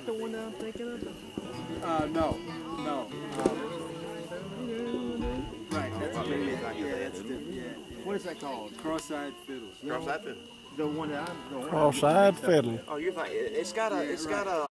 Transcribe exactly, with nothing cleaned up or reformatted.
the one that I'm thinking of? Uh, no, no. Um, right, that's a different. Yeah, that's different. Yeah, yeah. What is that called? Cross-eyed fiddle. Cross-eyed fiddle. The one that I'm. The one Cross-eyed fiddle. Oh, you're like, it's got a, Yeah, it's right. got a.